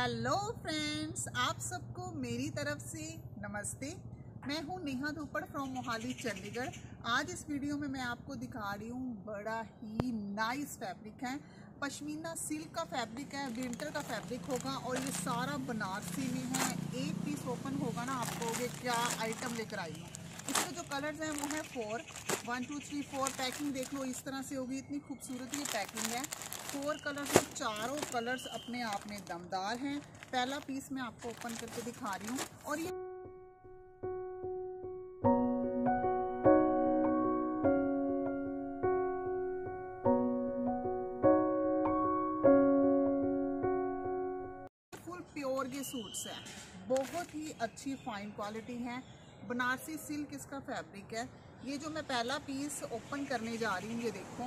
Hello friends, आप सबको मेरी तरफ से नमस्ते। मैं हूँ नेहा धूपड़ फ्रॉम मोहाली चंडीगढ़। आज इस वीडियो में मैं आपको दिखा रही हूँ बड़ा ही नाइस फैब्रिक है। पश्मीना सिल्क का फैब्रिक है, विंटर का फैब्रिक होगा और ये सारा बनारसी में है। एक पीस ओपन होगा ना, आप कहोगे क्या आइटम लेकर आई हूँ। इसके जो कलर्स हैं वो है 1 2 3 4। पैकिंग देख लो, इस तरह से होगी, इतनी खूबसूरत ये पैकिंग है। 4 कलर्स हैं, चारों कलर्स अपने आप में दमदार हैं। पहला पीस मैं आपको ओपन करके दिखा रही हूँ और ये फुल प्योर ये सूट्स हैं, बहुत ही अच्छी फाइन क्वालिटी है। बनारसी सिल्क इसका फैब्रिक है। ये जो मैं पहला पीस ओपन करने जा रही हूँ, ये देखो,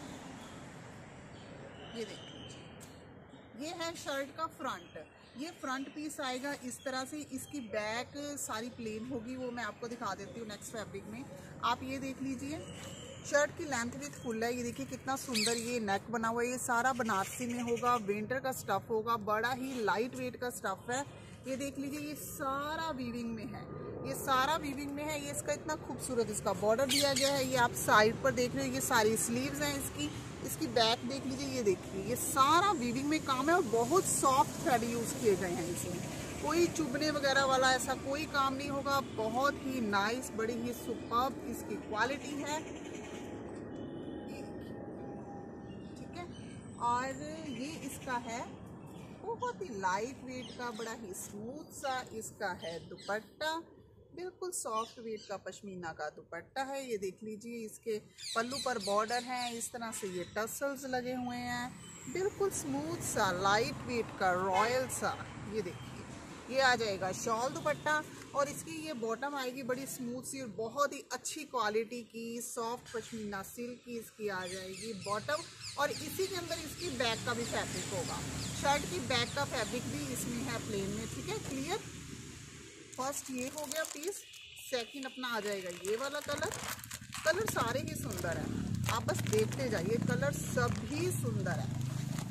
ये देखो, ये है शर्ट का फ्रंट। ये फ्रंट पीस आएगा इस तरह से। इसकी बैक सारी प्लेन होगी, वो मैं आपको दिखा देती हूँ नेक्स्ट फैब्रिक में। आप ये देख लीजिए, शर्ट की लेंथ विथ फुल है। ये देखिए कितना सुंदर ये नेक बना हुआ है। ये सारा बनारसी में होगा, विंटर का स्टफ होगा, बड़ा ही लाइट वेट का स्टफ है। ये देख लीजिए, ये सारा वीविंग में है, ये सारा वीविंग में है। ये इसका इतना खूबसूरत इसका बॉर्डर दिया गया है। ये आप साइड पर देख रहे हो, ये सारी स्लीव्स हैं इसकी। इसकी बैक देख लीजिए, ये देखिए, ये सारा वीविंग में काम है और बहुत सॉफ्ट थ्रेड यूज किए गए हैं इसमें। कोई चुभने वगैरह वाला ऐसा कोई काम नहीं होगा। बहुत ही नाइस, बड़ी ही सुपर्ब इसकी क्वालिटी है, ठीक है। और ये इसका है बहुत ही लाइट वेट का, बड़ा ही स्मूथ सा इसका है दुपट्टा। बिल्कुल सॉफ्ट वेट का पश्मीना का दुपट्टा है। ये देख लीजिए, इसके पल्लू पर बॉर्डर है, इस तरह से ये टसल्स लगे हुए हैं। बिल्कुल स्मूथ सा लाइट वेट का रॉयल सा। ये देखिए, ये आ जाएगा शॉल दुपट्टा और इसकी ये बॉटम आएगी बड़ी स्मूथ सी और बहुत ही अच्छी क्वालिटी की सॉफ्ट पश्मीना सिल्क की इसकी आ जाएगी बॉटम। और इसी के अंदर इसकी बैक का भी फैब्रिक होगा। शर्ट की बैक का फैब्रिक भी इसमें है प्लेन में, ठीक है, क्लियर। फर्स्ट ये हो गया पीस। सेकंड अपना आ जाएगा ये वाला कलर। कलर सारे ही सुंदर है, आप बस देखते जाइए, कलर सभी सुंदर है।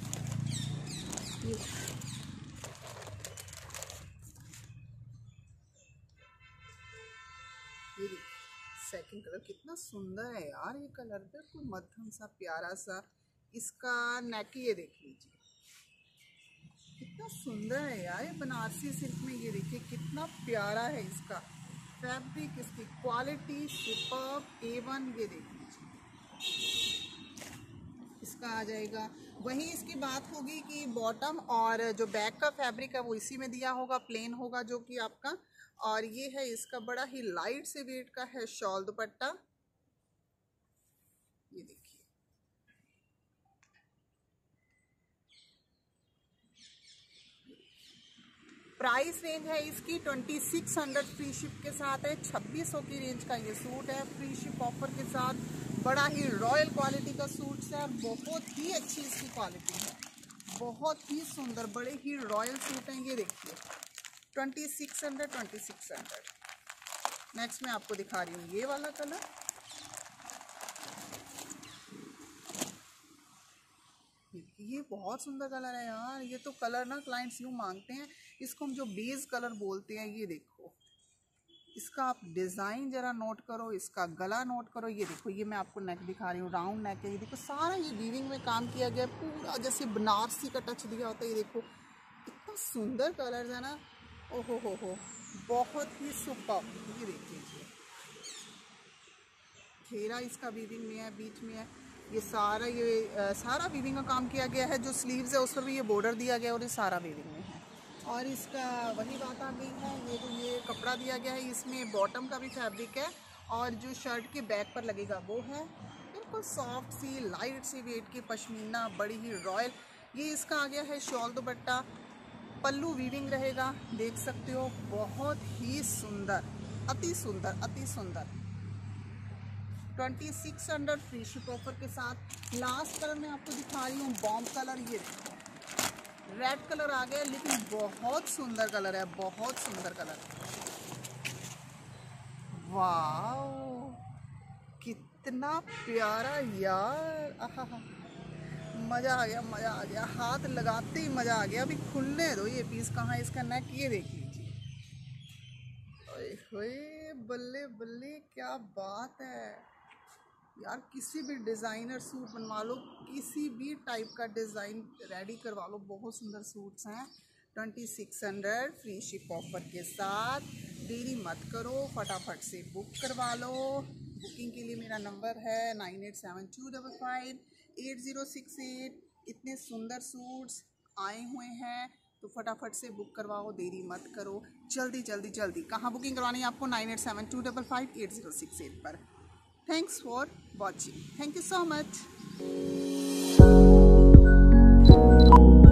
ये सेकंड कलर कितना सुंदर है यार। ये कलर बिल्कुल मध्यम सा प्यारा सा। इसका नेक ये देख लीजिए, कितना सुंदर है यार। ये बनारसी सिल्क में ये देखिए कितना प्यारा है इसका फैब्रिक, इसकी क्वालिटी सुपर्ब A1। ये देख लीजिए, इसका आ जाएगा। वहीं इसकी बात होगी कि बॉटम और जो बैक का फैब्रिक है वो इसी में दिया होगा, प्लेन होगा जो कि आपका। और ये है इसका बड़ा ही लाइट से वेट का है शॉल दुपट्टा। ये देखिए, प्राइस रेंज है इसकी 2600 फ्री शिप के साथ है। 2600 की रेंज का ये सूट है फ्री शिप ऑफर के साथ। बड़ा ही रॉयल क्वालिटी का सूट है और बहुत ही अच्छी इसकी क्वालिटी है, बहुत ही सुंदर, बड़े ही रॉयल सूट हैं। ये देखिए 2600। नेक्स्ट मैं आपको दिखा रही हूँ ये वाला कलर। ये बहुत सुंदर कलर है यार। ये तो कलर ना क्लाइंट्स यूँ मांगते हैं, इसको हम जो बेस कलर बोलते हैं। ये देखो, इसका आप डिज़ाइन जरा नोट करो, इसका गला नोट करो। ये देखो, ये मैं आपको नेक दिखा रही हूँ, राउंड नेक है। ये देखो सारा ये वीविंग में काम किया गया है, पूरा जैसे बनारसी का टच दिया होता है। ये देखो इतना सुंदर कलर है ना, ओहो हो, बहुत ही सुपर। ये देख लीजिए, घेरा इसका वीविंग में है, बीच में है। ये सारा वीविंग का काम किया गया है। जो स्लीव्स है उस पर भी ये बॉर्डर दिया गया और ये सारा वीविंग में है। और इसका वही बात आ गई है, ये जो ये कपड़ा दिया गया है इसमें बॉटम का भी फैब्रिक है और जो शर्ट के बैक पर लगेगा वो है बिल्कुल सॉफ्ट सी लाइट सी वेट की पश्मीना, बड़ी ही रॉयल। ये इसका आ गया है शॉल दुपट्टा। पल्लू वीविंग रहेगा, देख सकते हो, बहुत ही सुंदर, अति सुंदर, अति सुंदर। 2600 फ्री शिप ऑफर के साथ। लास्ट कलर मैं आपको दिखा रही हूँ बॉम्ब कलर। ये देखो, रेड कलर आ गया लेकिन बहुत सुंदर कलर है, बहुत सुंदर कलर। वाओ, कितना प्यारा यार, आहा, मज़ा आ गया, मज़ा आ गया, हाथ लगाते ही मज़ा आ गया। अभी खुलने दो ये पीस। कहाँ है इसका नेक, ये देख लीजिए। ओए होए, बल्ले बल्ले, क्या बात है यार। किसी भी डिज़ाइनर सूट बनवा लो, किसी भी टाइप का डिज़ाइन रेडी करवा लो, बहुत सुंदर सूट्स हैं। 2600 फ्री शिप ऑफर के साथ। देरी मत करो, फटाफट से बुक करवा लो। बुकिंग के लिए मेरा नंबर है 9872558068। इतने सुंदर सूट्स आए हुए हैं तो फटाफट से बुक करवाओ, देरी मत करो, जल्दी जल्दी जल्दी। कहाँ बुकिंग करवानी है आपको? 9872558068 पर। Thanks for watching. Thank you so much.